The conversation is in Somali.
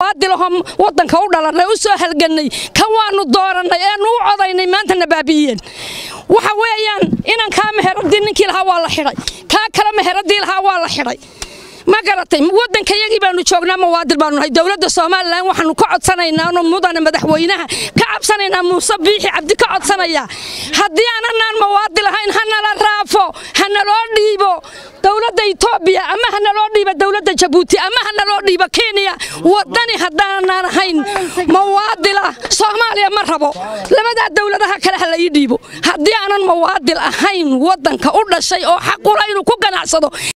waadilahom wadanka u dhalanay u soo halganay kan waanu dooranay ee nuu codaynay maanta nabaabiyeen waxa weeyaan inaan ka meheradii ninkii lahaa waa la xiray ka kala meheradii lahaa waa la xiray ma garatay wadanka yagii baanu joognaa muwaadil baanu nahay dawladda Soomaaliland waxaanu ka codsanaynaa inuu mudane madaxweynaha ka cabsanaynaa Muuse Biixi Cabdi ka codsanaya hadii aanan muwaadil ahayn hana la raafo hana loo dhiibo dawladda Itoobiya ama hana loo dhiibo dawladda Djibouti ama hana loo dhiibo Kenya wadani hadaan ahayn muwaadil Soomaaliya ma rabo labada dawladaha kale hala ii dhiibo hadii aanan muwaadil ahayn wadanka u dhashay oo xaq u leh inuu ku ganacsado